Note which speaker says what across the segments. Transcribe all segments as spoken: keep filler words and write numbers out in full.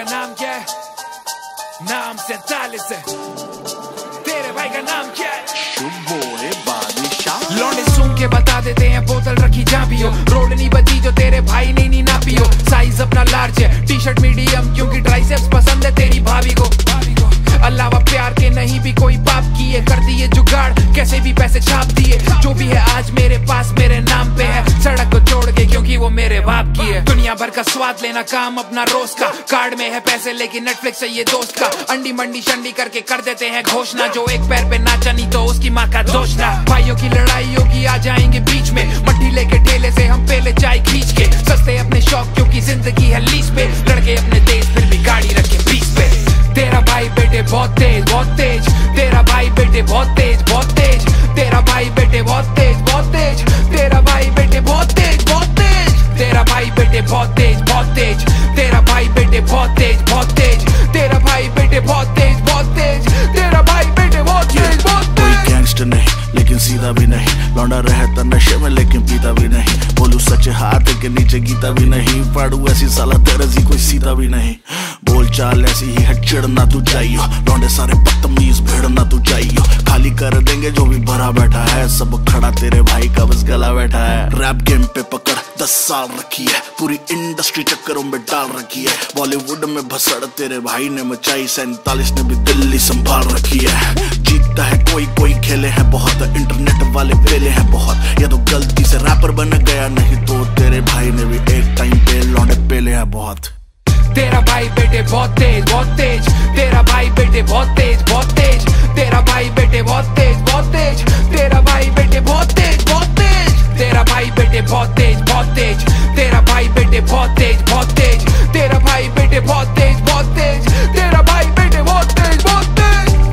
Speaker 1: का नाम क्या है? नाम सैतालीस है। तेरे भाई का नाम क्या है?
Speaker 2: शुभोए बादशाह।
Speaker 1: लौंडे सूंघ के बता देते हैं बोतल रखी जहाँ भी हो। रोड नहीं बची जो तेरे भाई ने नहीं नापी हो। साइज अपना लार्ज है, टी शर्ट मीडियम, क्योंकि ट्राइसेप्स पसंद है तेरी भाभी को। अलावा प्यार के नहीं भी कोई बाप किए, कर दिए जुगाड़ कैसे भी पैसे छाप दिए। जो भी है आज मेरे पास मेरे नाम पे है, सड़क को छोड़ के क्योंकि वो मेरे बाप की है। दुनिया भर का स्वाद लेना काम अपना रोज का, कार्ड में है पैसे लेकिन नेटफ्लिक्स है ये दोस्त का। अंडी मंडी शंडी करके कर देते हैं घोषणा, जो एक पैर पे नाचा नहीं तो उसकी माँ का दोष ना। भाइयों की लड़ाई होगी आ जाएंगे बीच में, मट्टी लेके ठेले से हम पहले चाय खींच के। सस्ते अपने शौक क्योंकि जिंदगी है लीज पे, लड़के अपने देश फिर भी गाड़ी रखे बीच पे। तेरा भाई बेटे बहुत तेज बहुत तेज, तेरा भाई बेटे बहुत तेज बहुत तेज, तेरा भाई बेटे बहुत तेज बहुत तेज, तेरा भाई बेटे बहुत तेज बहुत तेज, तेरा भाई बेटे बहुत तेज बहुत तेज, तेरा भाई बेटे बहुत तेज बहुत तेज, तेरा भाई बेटे बहुत तेज बहुत तेज, तेरा भाई बेटे बहुत तेज बहुत तेज।
Speaker 2: कोई गैंगस्टर नहीं लेकिन सीधा भी नहीं, लौंडा रहता नशे में लेकिन पीता भी नहीं। बोलू सच हाथ के नीचे गीता भी नहीं, पढ़ू ऐसी साला तेरे जी कोई सीधा भी नहीं। बोल चाल ऐसी ही है चिड़ना तू चाहिए, लौंडे सारे बदतमीज भिड़ना तू चाहिए। खाली कर देंगे जो भी भरा बैठा है, सब खड़ा तेरे भाई का बस गला बैठा है। रैप गेम पे पकड़ दस साल रखी है, पूरी इंडस्ट्री चक्करों में डाल रखी है। बॉलीवुड में भसड़ तेरे भाई ने मचाई, सैंतालीस ने भी दिल्ली संभाल रखी है। जीतता है कोई कोई खेले हैं बहुत, इंटरनेट वाले फेले हैं बहुत। या तो गलती से रैपर बन गया, नहीं तो तेरे भाई ने भी एक टाइम पे लौंडे पेले हैं बहुत।
Speaker 1: तेरा भाई बेटे बहुत तेज बहुत तेज, तेरा भाई बेटे बहुत तेज बहुत तेज, तेरा भाई बेटे बहुत तेज बहुत तेज, तेरा भाई बेटे बहुत तेज बहुत तेज, तेरा भाई बेटे बहुत तेज बहुत तेज, तेरा भाई बेटे बहुत तेज बहुत तेज, तेरा भाई बेटे बहुत तेज बहुत तेज, तेरा भाई बेटे बहुत तेज बहुत तेज।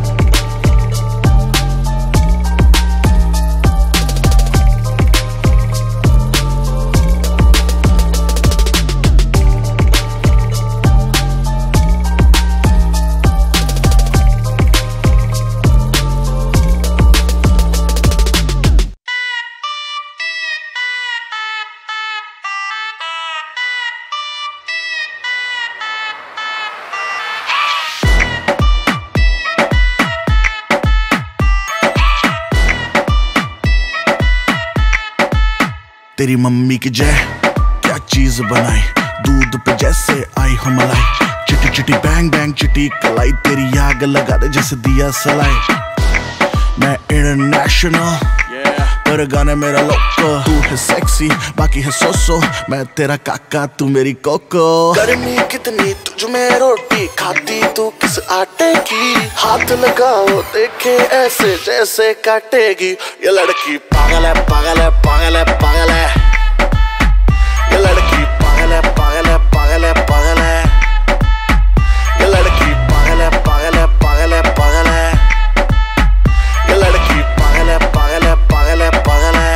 Speaker 2: तेरी मम्मी की जय क्या चीज बनाई, दूध पे जैसे आई हो मलाई। चिटी चिटी बैंग बैंग चिटी कलाई, तेरी आग लगा दे जैसे दिया सलाई। मैं इंटरनेशनल पर गाने मेरा लोको, तू है सेक्सी बाकी है सोसो, मैं तेरा काका तू मेरी कोको। गर्मी कितनी तुझ में रोटी खाती तू किस आटे की, हाथ लगाओ देखे ऐसे जैसे काटेगी। ये लड़की पागल है पागल है पागल है पागल है, ये लड़की पागल है पागल है पागल है पागल है, ये लड़की पागल है पागल है पागल है पागल है, ये लड़की पागल है पागल है पागल है पागल है।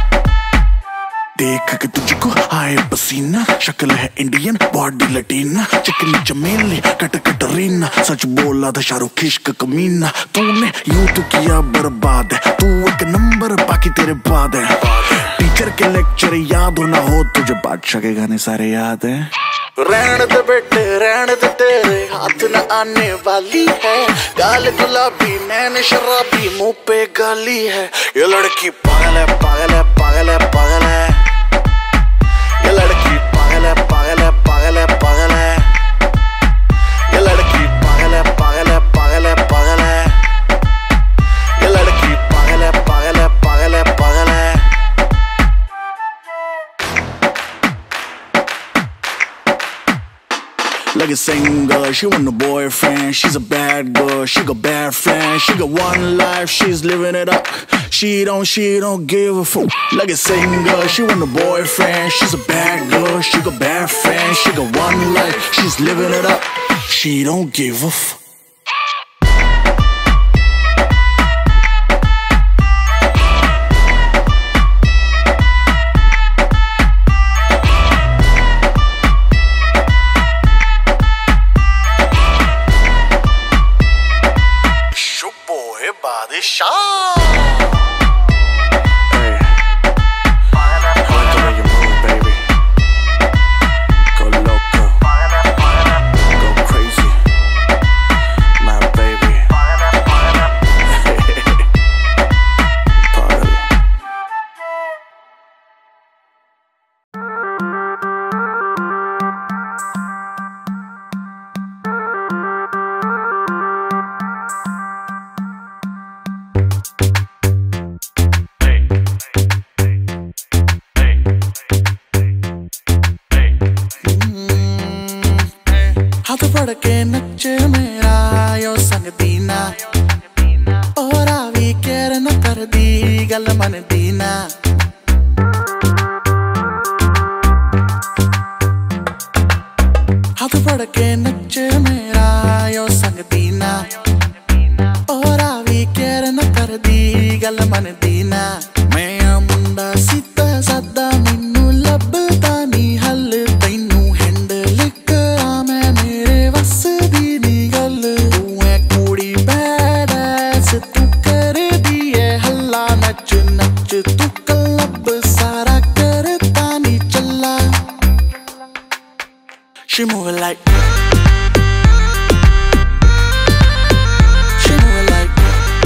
Speaker 2: देख के तुझको आए पसीना, शक्ल है इंडियन बॉडी लटीना, चिकनी चमेली कट कटरीना, सच बोला था शाहरुख इश्क कमीना। तूने यूं तो किया बर्बाद है, तू एक नंबर बाकी तेरे बाद है। टीचर के लेक्चर याद हो ना हो, तुझे बादशाह के गाने सारे याद हैं। रहने दे बेटे रहने दे, तेरे हाथ न आने वाली है। गाल गुलाबी नैन शराबी मुंह पे गाली है। ये लड़की पागल है पागल है पागल है पागल है, ये लड़की पागल है पागल है पागल है पागल है, ये लड़की पागल है पागल है पागल है पागल है, ये लड़की पागल है पागल है पागल है पागल है। Like a singer, she want a boyfriend. She's a bad girl, she got bad friends. She got one life, she's living it up. She don't, she don't give a fuck. Like a singer, she want a boyfriend. She's a bad girl, she got bad friends. She got one life, she's living it up. She don't give a fuck. Baadshah. Hey, I like the way you move, baby. Go loco, go crazy. गल मनदी ना। हाथ फड़ के नचे मेरा यो संगदी ना। और आवी केयर न कर दी गल मनदी ना। मैं आ मुंडा सीधा सादा मैनू लभदा नी हल। तैनू हैंडल करा मैं मेरे वस दी नी गल। तू है कुड़ी बैड ऐस तू कर दी है हल्ला। नच नच तू क्लब सारा करता नी चला। She move like She move like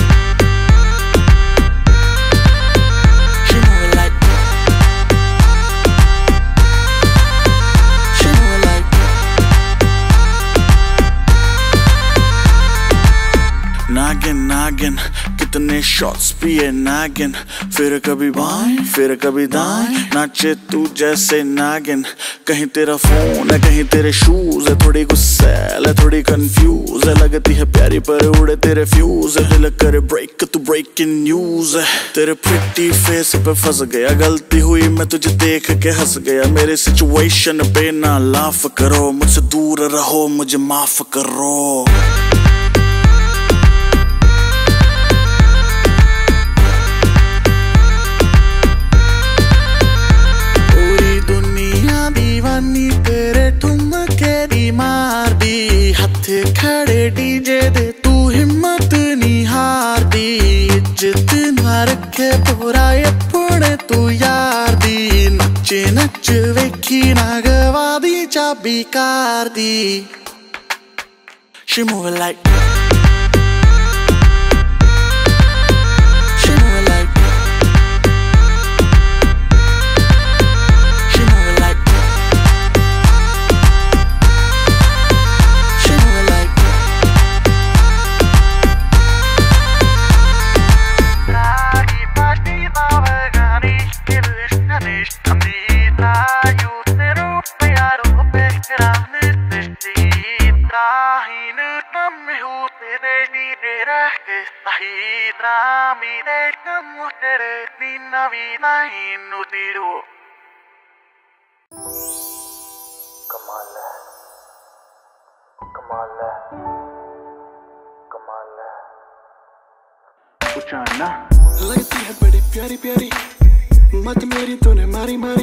Speaker 2: She move like She move like नागिन नागिन कितने शॉट्स पिए नागिन। फिर कभी बाएं फिर कभी दाएं नाचे तू जैसे नागिन। कहीं तेरा फोन है कहीं तेरे शूज है। थोड़ी गुस्सैल है थोड़ी कंफ्यूज है। लगती है प्यारी पर उड़े तेरे फ्यूज है। दिल करे ब्रेक तू ब्रेकिंग न्यूज है। तेरे प्रिटी फेस पे फंस गया। गलती हुई मैं तुझे देख के हंस गया। मेरे सिचुएशन पे ना लाफ करो। मुझसे दूर रहो मुझे माफ करो। दीवानी तेरे ठुमके दी मार दी। हथ खड़े डीजे दे तू हिम्मत नी हार दी। इज्जत ना रखे पूरा अपने तू यार दी। नचे नच वेखी ना गवा दी चाबी कार दी। She move like कमाल है कमाल है कमाल है। पूछा ना
Speaker 3: लगती है बड़ी प्यारी प्यारी मत मेरी तूने मारी मारी।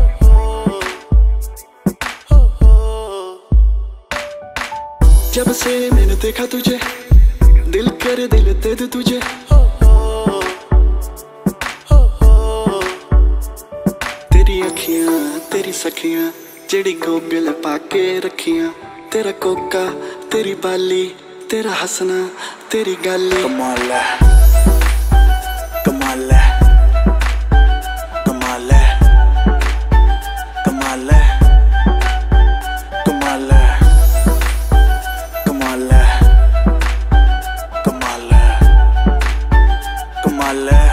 Speaker 3: जब से मैंने देखा तुझे दिल कर दिल दे दे तुझे। तेरी अखियां तेरी सखियां जेड़ी गोगल पाके रखियां। तेरा कोका तेरी बाली तेरा हंसना तेरी गाली।
Speaker 2: कमाल है कमाल है कमाल है कमाल है कमाल है कमाल है कमाल है कमाल है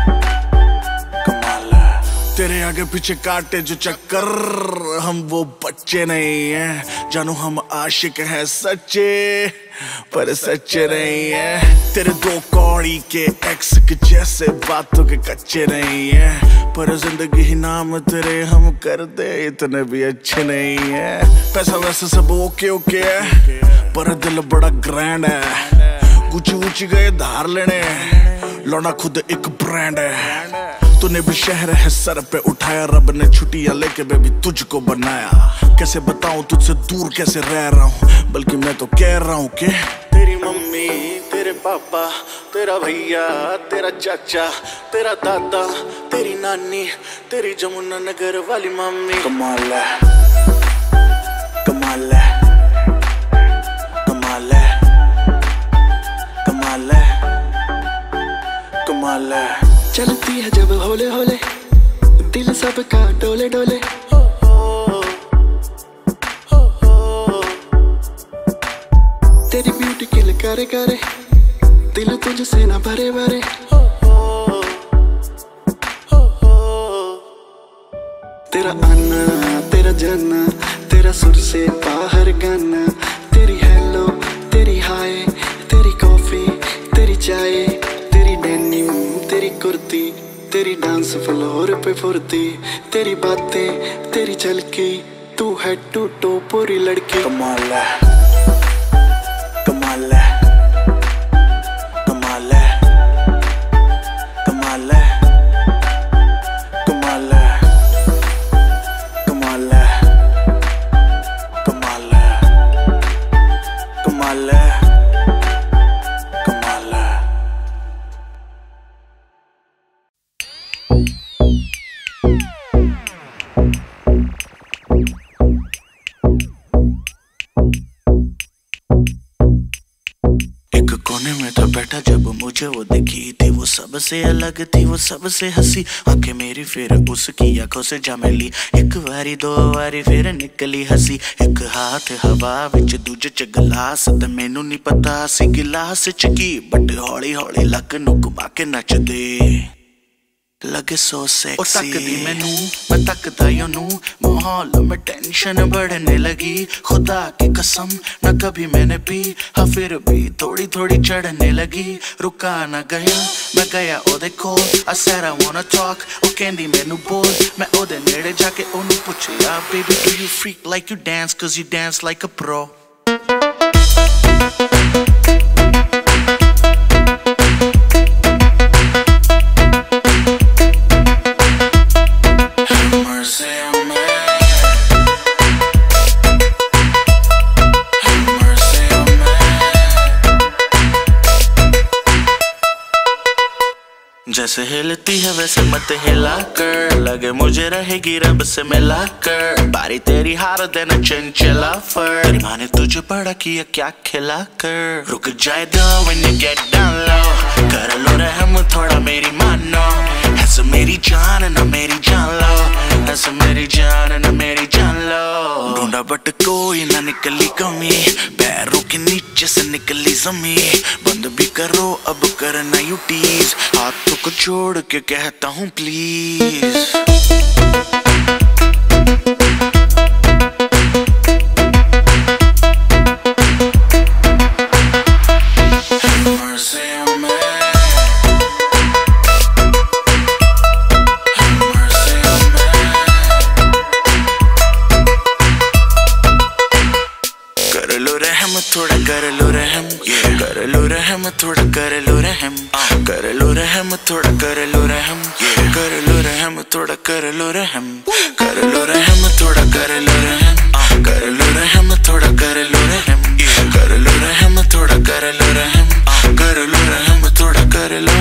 Speaker 2: कमाल है। तेरे आगे पीछे काटे जो चक्कर हम वो बच्चे नहीं हैं। जानू हम आशिक हैं सच्चे पर सच्चे नहीं हैं। तेरे दो कौड़ी के एक्स के जैसे बातों के कच्चे नहीं हैं। पर जिंदगी ही नाम तेरे हम कर दे इतने भी अच्छे नहीं हैं। पैसा वैसे सब ओके ओके है पर दिल बड़ा ग्रैंड है। गुची ऊंची गए धार लेने लौना खुद एक ब्रांड है। तूने भी शहर है सर पे उठाया। रब ने छुट्टियां लेके बेबी तुझको बनाया। कैसे बताऊं तुझसे दूर कैसे रह रहा हूँ। बल्कि मैं तो कह रहा हूँ कि तेरी मम्मी तेरे पापा तेरा भैया तेरा चाचा तेरा दादा तेरी नानी तेरी जमुना नगर वाली मम्मी। कमाल है कमाल है कमाल है कमाल है कमाल है।
Speaker 3: चलती है जब होले होले दिल सबका डोले डोले। तेरी ब्यूटी किल करे करे दिल तुझसे ना भरे भरे। तेरा आना तेरा जाना तेरा सुर से बाहर गाना। तेरी हेलो तेरी हाय तेरी कॉफी तेरी चाय तेरी डेनिम तेरी कुर्ती तेरी डांस फ्लोर पे फुर्ती, तेरी बातें तेरी झलकी, तू है टू टो पूरी लड़की।
Speaker 2: कमाल है, कमाल है, कमाल है, कमाल है, कमाल है, कमाल है, कमाल है, कमाल है, कमाल है। एक कोने में था बैठा जब मुझे वो दिखी थी, वो सबसे अलग थी, वो सबसे हंसी। आंखें मेरी फिर उसकी आंखों से जा मिली, एक बारी दो बारी फिर निकली हंसी। एक हाथ हवा विच दूजे च गिलास, ते मैनू नहीं पता सी गिलास च की, बट हौली हौली लक नू घुमा के नचदे लगे सो सेक्सी। ओ तकदी मैनू मैं तकदा ओनू, माहौल में टेंशन बढ़ने लगी। खुदा की कसम न कभी मैंने पी, हाँ फिर भी थोड़ी थोड़ी चढ़ने लगी। रुका न गया मैं गया ओदे कोल, I said I wanna talk, ओ कहंदी मैनू बोल। मैं ओदे नेड़े जाके ओनू पुछया, baby do you freak like you dance, cause you dance like a pro। जैसे हिलती है वैसे मत हिला कर, लगे मुझे रहेगी रब से मिला कर। बारी तेरी हार देना चंचला फर, तेरी माँ ने तुझे बड़ा किया क्या खिला कर। रुक जाए दो when you get down low, कर लो रहम थोड़ा मेरी मानो। ऐसे मेरी जान ना मेरी जान लो, ऐसे मेरी जान ना मेरी जान लो। ढूंढा बट कोई ना निकली कमी, पैरों के नीचे से निकली जमी। बंद भी करो अब करना यू टीज, हाथों को छोड़ के कहता हूँ प्लीज। थोड़ा कर लो रहम, कर लो रहम थोड़ा कर लो रहम, कर लो रहम थोड़ा कर लो रहम, कर लो रहम थोड़ा कर लो रहम, कर लो रहम थोड़ा कर लो रहम, कर लो रहम थोड़ा कर लो रहम, कर लो रहम थोड़ा कर लो रहम, कर लो रहम थोड़ा कर लो।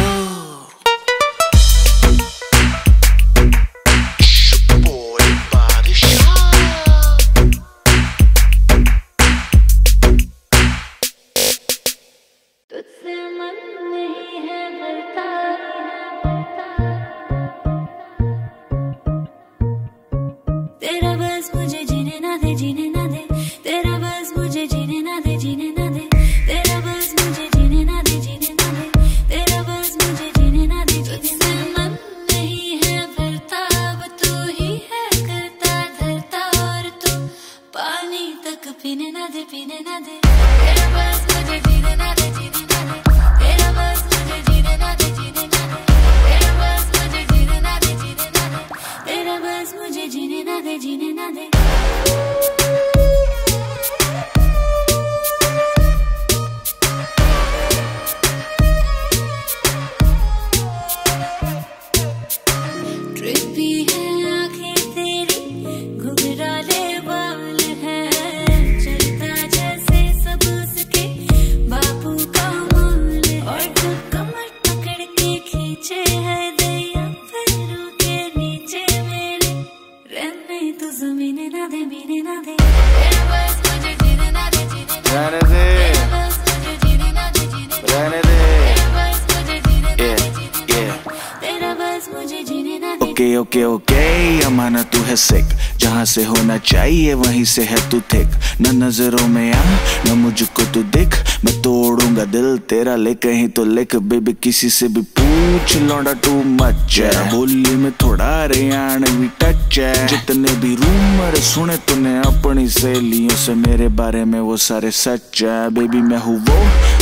Speaker 2: ओके ओके ओके अमाना तू है सिक, जहाँ से होना चाहिए वहीं से है तू थिक। न नजरों में आ न मुझको तू दिख, मैं तोड़ूंगा दिल तेरा ले कहीं तो लिख। बेबी किसी से भी पूछ लौंडा टू मच है, बोली में थोड़ा हरियाणवी टच है। जितने भी रूमर सुने तूने अपनी सहेलियों से मेरे बारे में वो सारे सच है। बेबी मैं हूँ वो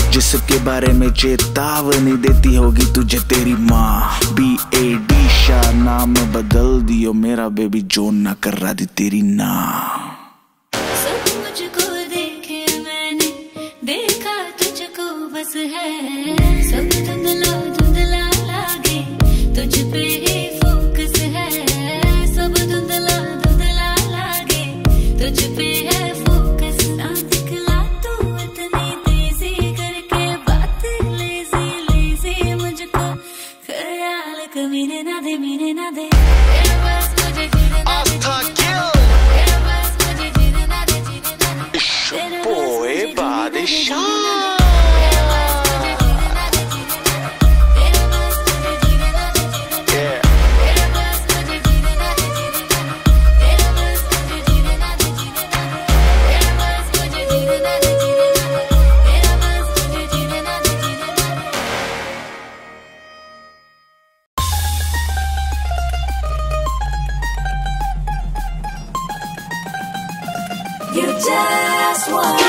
Speaker 2: जिसके बारे में चेतावनी देती होगी तुझे तेरी माँ। बी ए डी शाह नाम बदल दियो मेरा बेबी, जोन ना कर दी तेरी ना।
Speaker 4: सब मुझको देखे मैंने, देखा तुझको बस है, सब धुंधला धुंधला लागे, तुझ पे ही फोकस है, सब धुंधला धुंधला लागे, तुझ पे है फोकस। ना दिखला तू इतनी तेजी करके बात, लेजी लेजी मुझको ख्याल कमीने ना दे, मीने ना दे, तेरे पास मुझे जीने ना दे, तेरे पास मुझे जीने ना दे, जीने ना दे, तेरे पास मुझे जीने ना दे। You just want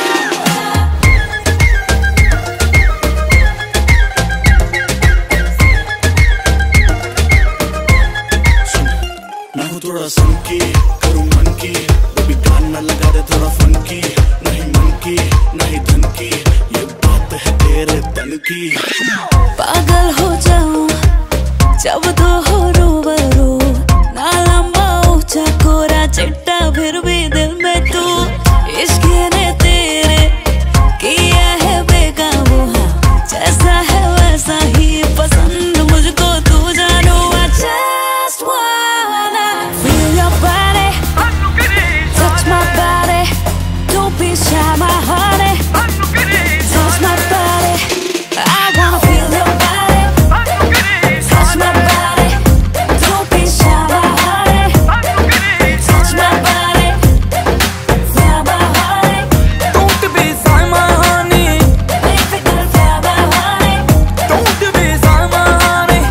Speaker 2: थोड़ा संकी करूं मन की, बेबी गाना लगा दे थोड़ा फंकी, नहीं मन की नहीं धन की, ये बात है तेरे तन की।
Speaker 4: पागल हो जाऊं जब तो हो रूबरू, ना लंबा ऊंचा कोरा चिट्टा फिर भी दिल में तू, इश्क ने तेरे किया है बेकाबू, हाँ जैसा है वैसा ही पसंद मुझको तू जानू। I just wanna feel your body, touch my body, don't be shy my honey, touch my body, I wanna feel your body, touch my body, don't be shy my honey, touch my body, feel my honey,
Speaker 5: don't be shy my honey,
Speaker 4: baby girl feel my honey,
Speaker 5: don't be shy my honey.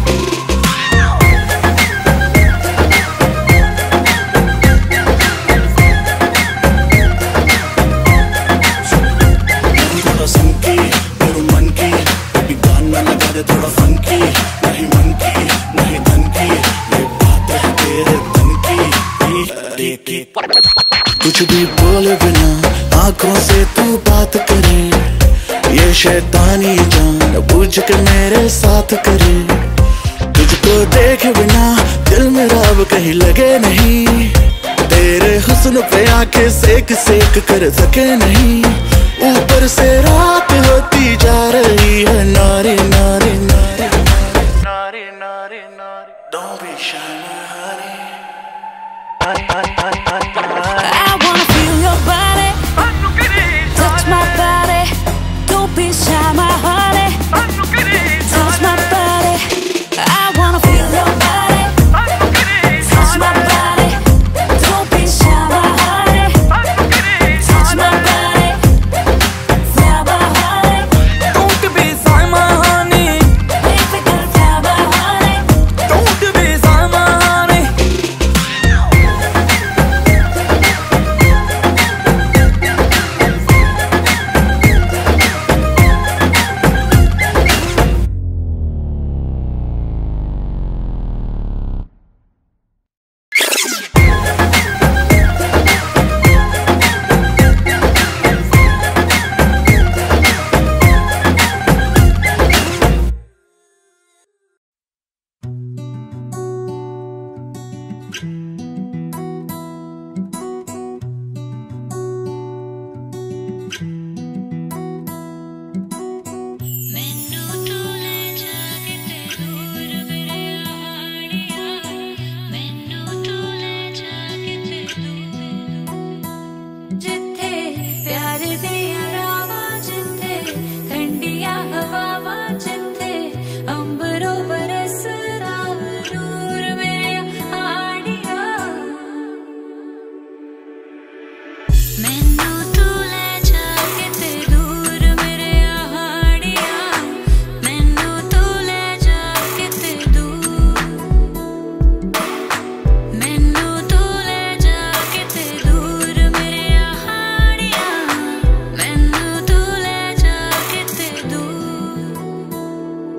Speaker 2: थोड़ा संकी करूं मन की, baby गाना लगा दे थोड़ा funky, नहीं मन की नहीं धन की, ये बात है तेरे तन की। कुछ भी बोले बिना आंखों से तू बात करे, ये शैतानी जान बुझ के मेरे साथ करे, तुझको देखे बिना दिल मेरा अब कहीं लगे नहीं, तेरे हुस्न पे आके सेक सेक कर सके नहीं, ऊपर से रात होती जा रही है नारी नारी नारी नारी नारी नारी, don't be shy my honey,
Speaker 4: I wanna feel your body, touch my body, don't be shy my honey, touch my body, I wanna feel your body, touch my body, don't be shy my honey, touch my body, feel my honey,
Speaker 5: Don't be shy my honey.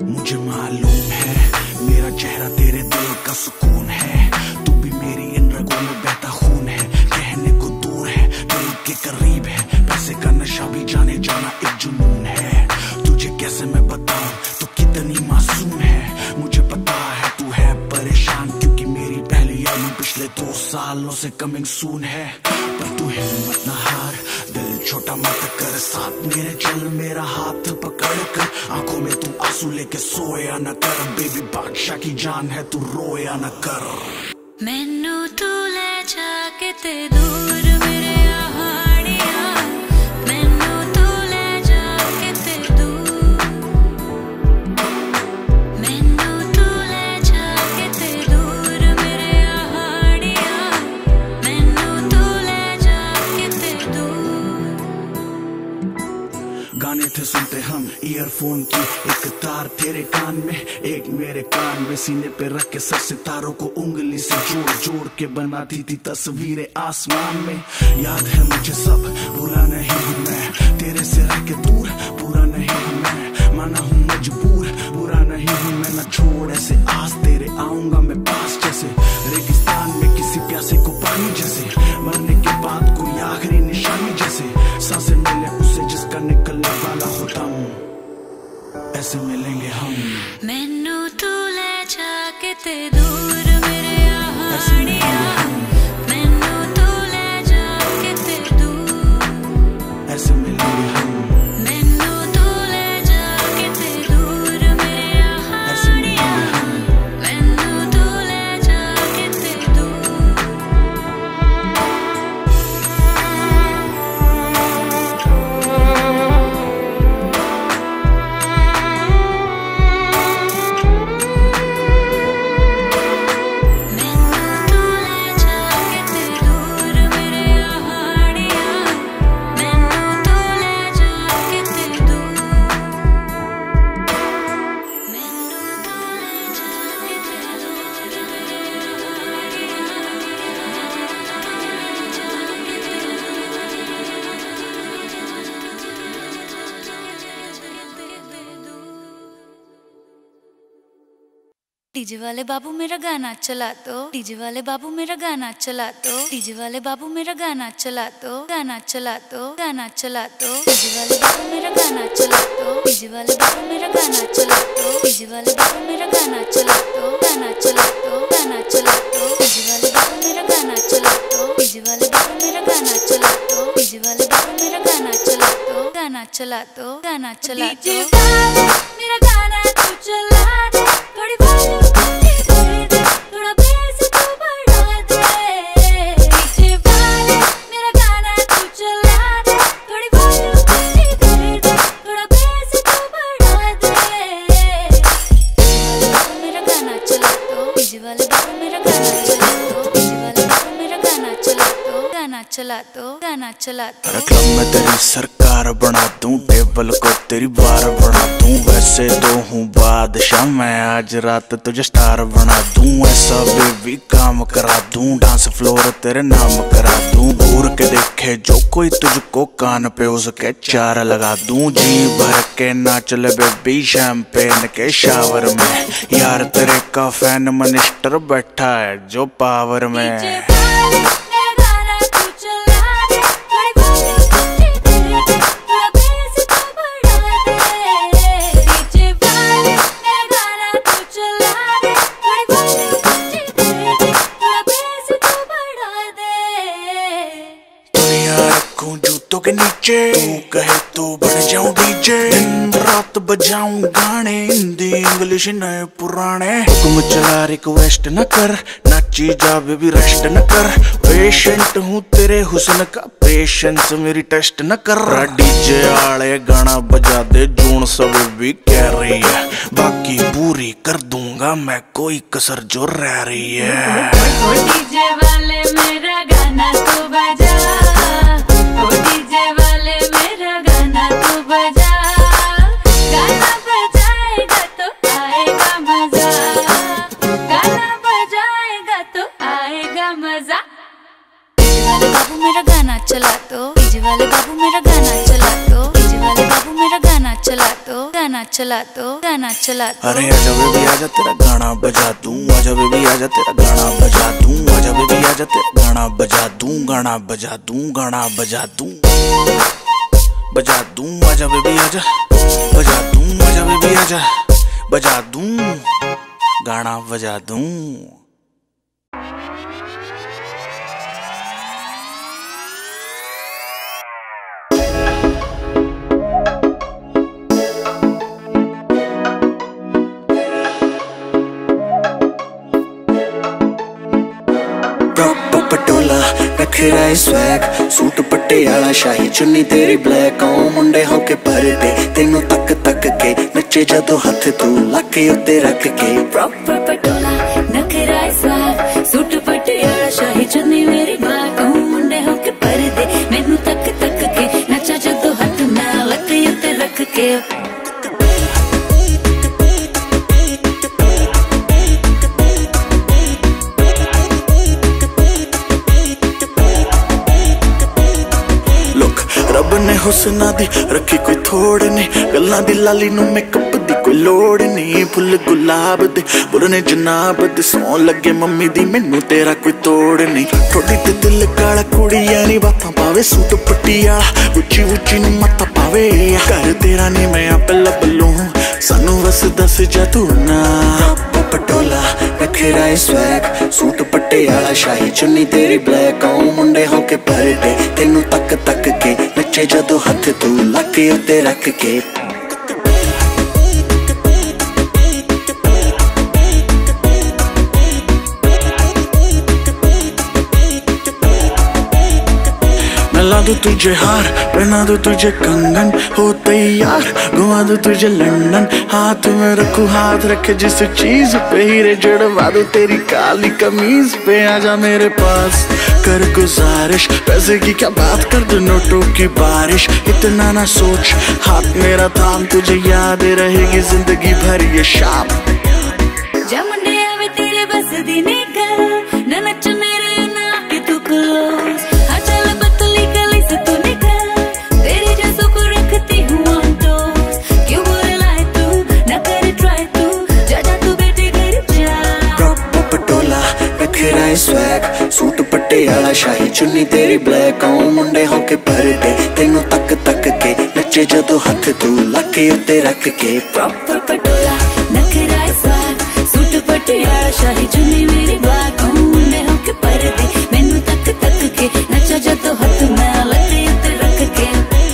Speaker 2: मुझे मालूम है मेरा चेहरा तेरे दिल का सुकून है, तू भी मेरी इन रगों में बहता खून है। कहने को दूर है दिल के करीब है, पैसे का नशा भी जाने जाना एक जुनून है। तुझे कैसे मैं बताऊं तू कितनी मासूम है, मुझे पता है तू है परेशान क्योंकि मेरी पहली एल्बम पिछले दो सालों से कमिंग सून है। पर तू हिम्मत ना हार, दिल छोटा मत कर, साथ मेरे चल मेरा हाथ पकड़ कर। आंखों में तू आंसू लेके सोया न कर, बेबी बादशाह की जान है तू रोया न कर।
Speaker 4: मैनू तू ले जाके ते दूर मेरे आहाड़िया, मैनू तू ले जाके ते दूर, मैनू तू ले जाके ते दूर मेरे आहाड़िया, मैनू तू ले जाके ते दूर।
Speaker 2: गाने थे सुनते हम ईयरफोन की, एक तार तेरे कान में एक मेरे कान में, सीने पे रख के सर सितारों को उंगली से जोड़ जोड़ के बनाती थी तस्वीरें आसमान में। याद है मुझे सब, भूला नहीं हूँ मैं, तेरे से रह के दूर पूरा नहीं हूँ मैं, माना हूँ मजबूर बुरा नहीं हूँ मैं। न छोड़ ऐसे आस तेरे आऊंगा मैं पास, जैसे रेगिस्तान में किसी प्यासे को पानी जैसे, मरने के बाद कोई आखिरी निशानी जैसे, सांसें मिले उसे जिसका निकलने वाला होता हूँ, ऐसे मिलेंगे हम।
Speaker 4: मैनू तू ले जाके ते दूर मेरे आहाड़िया, मैनू तू ले जाके ते दूर,
Speaker 2: ऐसे मिलेंगे हम।
Speaker 4: मैनू तू ले जाके ते दूर मेरे आहाड़िया, मैनू तू ले जाके ते दूर। डीजे वाले बाबू मेरा गाना चला दो, डीजे वाले बाबू मेरा गाना चला दो, डीजे वाले बाबू मेरा गाना चला दो, गाना चला दो, गाना चला दो, डीजे वाले बाबू मेरा गाना चला दो, डीजे वाले बाबू मेरा गाना चला दो, डीजे वाले बाबू मेरा गाना चला दो, गाना चला दो, गाना चला दो, डीजे वाले बाबू मेरा गाना चला दो, डीजे वाले बाबू मेरा गाना चला दो, डीजे वाले बाबू मेरा गाना चला दो, गाना चला दो, गाना चला दो, मेरा गाना तू चला दे, थोड़ी वॉल्यूम दे दे, थोड़ा बेस तू बढ़ा दे, डीजे वाले मेरा गाना तू चला दे, थोड़ी वॉल्यूम दे दे, थोड़ा बेस तू बढ़ा दे। मेरा गाना चला दो, डीजे वाले बाबू मेरा गाना चला दो, डीजे वाले बाबू मेरा गाना चला दो, गाना चला दो, गाना चला दो।
Speaker 2: क्लब में तेरी सरकार बना दूं, टेबल को तेरी बार बना दूं, वैसे तो हूँ बादशाह मैं, आज रात तुझे स्टार बना दूं, ऐसा बेबी काम करा दूं, डांस फ्लोर तेरे नाम करा दूं, घूर के देखे जो कोई तुझको कान पे उसके चार लगा दूं, जी भर के नाच ले बेबी शैंपेन के शावर में, यार तेरे का फैन मिनिस्टर बैठा है जो पावर में। के नीचे तू कहे तो बन जाऊं डीजे, दिन रात बजाऊं गाने, हिंदी इंग्लिश नए पुराने, हुक्म चला रिक्वेस्ट न कर, नाची जा बेबी रेस्ट न कर, पेशेंट हूँ तेरे हुस्न का, पेशेंस मेरी टेस्ट न कर, डीजे आले गाना बजा दे, जून सब भी कह रही है, बाकी पूरी कर दूंगा मैं, कोई कसर जो रह रही है।
Speaker 4: डीजे वाले मेरा गाना तू बजा, ओ डीजे वाले मेरा गाना तू बजा, गाना बजाएगा तो आएगा मजा, गाना बजाएगा तो आएगा मजा। डीजे वाले बाबू मेरा गाना चला दो, डीजे वाले बाबू मेरा गाना चला दो, डीजे वाले बाबू मेरा गाना चला दो, गाना चला दो, गाना चला दो।
Speaker 2: अरे आजा बेबी आजा तेरा गाना बजा दूं, आजा बेबी आजा तेरा गाना बजा दूं, आजा बेबी आजा तेरा गाना बजा दूं, गाना बजा दूं, गाना बजा दूं, बजा दूं, आजा बेबी आजा बजा दूं, आजा बेबी आजा बजा दूं, गाना बजा दूं।
Speaker 3: नखरा स्वैग सूट पटियाला शाही चुन्नी तेरी ब्लैक ओ मुंडे होके परदे तेनू तक तक के नचे जदों हथ तू लके उत्ते रख के
Speaker 4: प्रॉपर पटोला नखरा स्वैग सूट पटियाला शाही चुन्नी मेरी ब्लैक ओ मुंडे होके परदे मेनू तक तक के नचा जदों हथ मैं लके उत्ते रख के।
Speaker 2: रब ने हुस्ना दी रखी कोई थोड़ नहीं, गल्लां दी लाली नू मेकअप दी कोई लोड़ नहीं, फुल गुलाब दे बुरने जनाब दे सौ लगे मम्मी दी मैनू तेरा कोई तोड़ नहीं, थोड़ी ते दिल काला कुड़िया नी बातां पावे सूट पटियाला उच्ची उच्ची नू मत्ता पावे कर तेरा नी मैं आपे लब लूं सानू बस दस जा तू ना।
Speaker 3: पटोला नखरा स्वैग सूट पटियाला शाही चुन्नी तेरी ब्लैक ओ मुंडे होके परदे तेनू तक तक के नचे जदों हथ तू लके उत्ते रख के।
Speaker 2: ला दूं तुझे हार पहना दूं तुझे कंगन हो तैयार घुमा दूं तुझे लंदन हाथ में रखूं हाथ रखे जिस चीज पे हीरे जड़वा दूं तेरी काली कमीज पे आजा मेरे पास कर गुजारिश पैसे की क्या बात कर दो नोटों की बारिश इतना ना सोच हाथ मेरा थाम तुझे याद रहेगी जिंदगी भर ये शाम।
Speaker 4: जमुंडे आवे तेरे बस दी निकल ना नच मेरे ना के तू क्लोज
Speaker 3: स्वैग सूट पटियाला शाही चुन्नी तेरी ब्लैक ओ मुंडे होके परदे तेनू तक तक के नचे जदों हथ तू लके उत्ते रख के।
Speaker 4: प्रॉपर पटोला नखरा स्वैग सूट पटियाला शाही चुन्नी मेरी ब्लैक ओ मुंडे होके परदे मेनू तक तक के नचा जदों हथ मैं लके उत्ते रख के।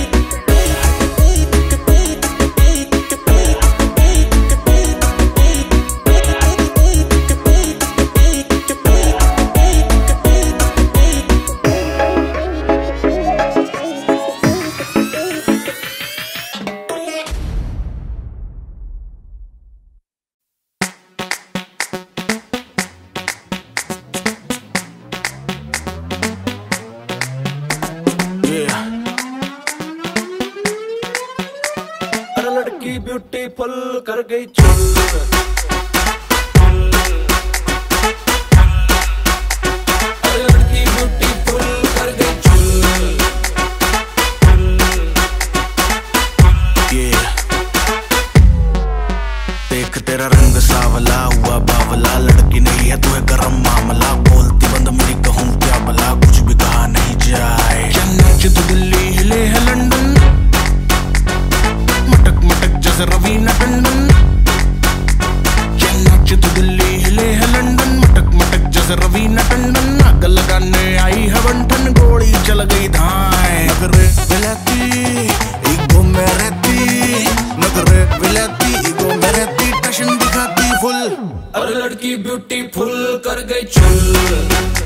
Speaker 5: ब्यूटीफुल कर गई चुल लड़की ब्यूटीफुल कर गई चुल
Speaker 2: देख तेरा रंग सावला हुआ बावला लड़की नहीं है तू है गरम मामला बोलती बंद मेरी कहूँ क्या भला कुछ भी कहा नहीं जाए चेन्नई तो दिल्ली हिले है लंदन मटक मटक जैसे रवीना टंडन चेन्नई तो दिल्ली हिले है लंदन मटक मटक जैसे रवीना टंडन आग लगाने आई है बंटन गोली चल गई धाए नगरे विलाती ईगो में रहती नगरे विलाती ईगो में रहती टशन दिखाती फुल
Speaker 5: और लड़की ब्यूटीफुल कर गई चुल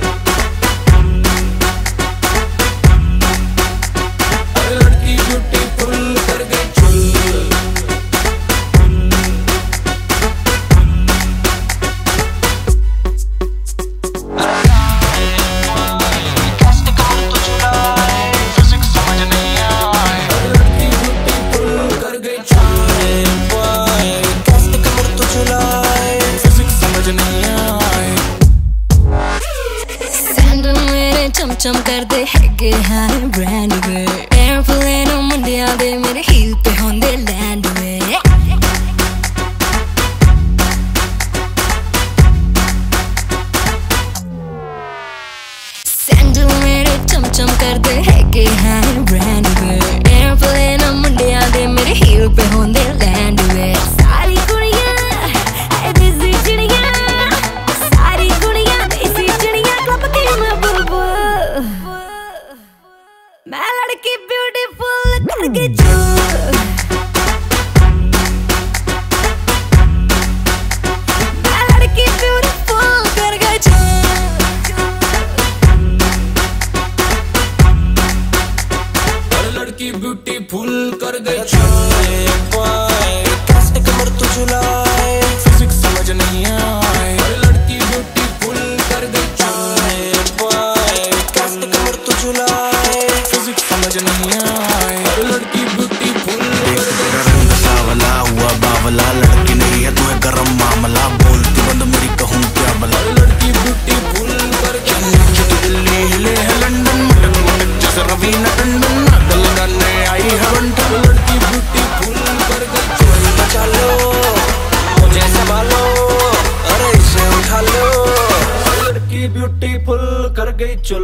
Speaker 4: लगे हैं ब्रांड वे, एयरप्लेन मुंडिया दे मेरे हील पे होंदे लैंड वे। सारी कुड़ियां है देसी चिड़ियां, सारी कुड़ियां देसी चिड़ियां, क्लब की मैं बुलबुल, मैं लड़की ब्यूटीफुल करके चल, मैं लड़की ब्यूटीफुल करके चल।
Speaker 5: लड़की ब्यूटीफुल कर गई चाय पाए, कैसे कमर तू झुलाए, फिजिक्स समझ नहीं आए। लड़की ब्यूटीफुल कर गई चाय पाए, कैसे कमर तू झुलाए, फिजिक्स समझ नहीं आए। लड़की ब्यूटीफुल कर गई।
Speaker 2: रंग सावला हुआ बावला, लड़की नहीं है तू है गरम मामला, बोलती बंद मेरी कहूँ क्या भला।
Speaker 5: लड़की ब्यूटीफुल कर गई।
Speaker 2: दिल्ली हिले है लंदन, मटक मटक जैसे रवीना टंडन, लगाने आई है बंटन।
Speaker 5: लड़की ब्यूटीफुल कर गई। चोरी बचा लो मुझे संभालो, अरे इसे उठा लो। लड़की ब्यूटीफुल कर गई चुल।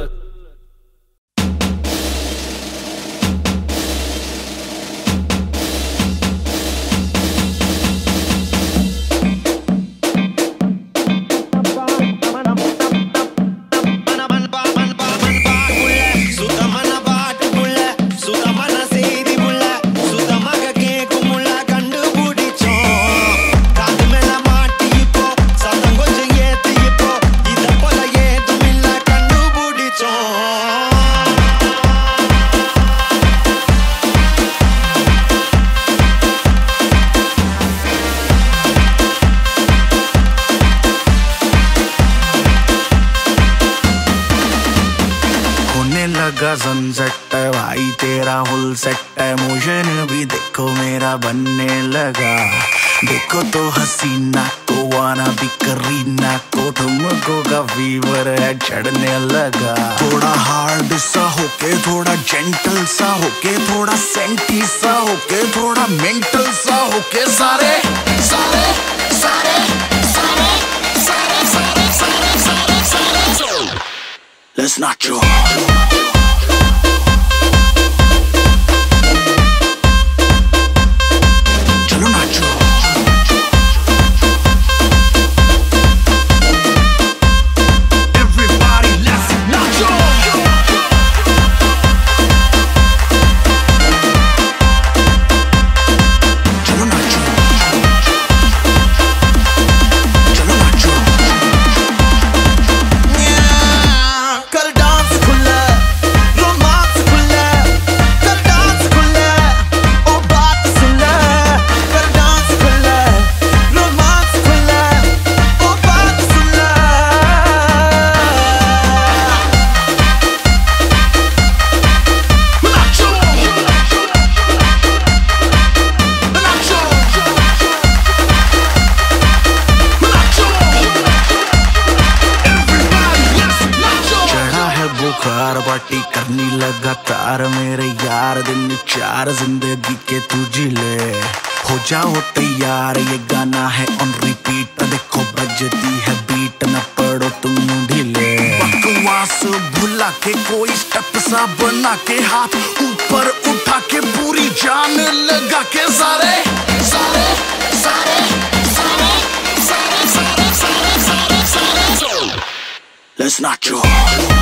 Speaker 2: लगा सनसेट भाई तेरा फुल सेट है, मोशन भी देखो मेरा बनने लगा। देखो तो हसीना को वाना भी करीना को, तुमको का फीवर है चढ़ने लगा। थोड़ा हार्ड सा होके थोड़ा जेंटल सा होके, थोड़ा सेंटी सा होके थोड़ा मेंटल सा होके, सारे सारे सारे सारे सारे सारे सारे सारे सारे Let's not draw. पार्टी करनी लगातार मेरे यार, दिन चार जिंदगी के तू जिले। हो जाओ तैयार ये गाना है ऑन रिपीट, देखो बजती है बीट न पड़ो तुम ढीले। बकवास भुला के कोई स्टेप सा बना के, हाथ ऊपर उठा के पूरी जान लगा के, सारे सारे सारे सारे सारे सारे सारे सारे Let's not draw.